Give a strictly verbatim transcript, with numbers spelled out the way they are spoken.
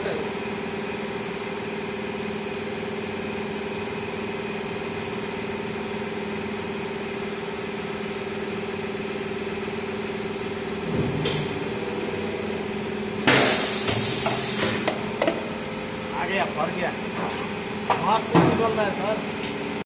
आ गया, फट गया, हाथ निकल रहा है सर।